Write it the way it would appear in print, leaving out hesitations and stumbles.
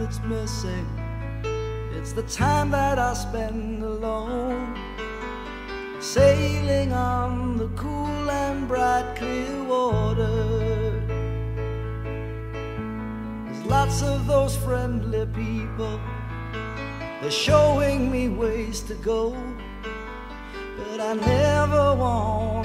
that's missing. It's the time that I spend alone, sailing on the cool and bright clear water. There's lots of those friendly people, they're showing me ways to go, but I never want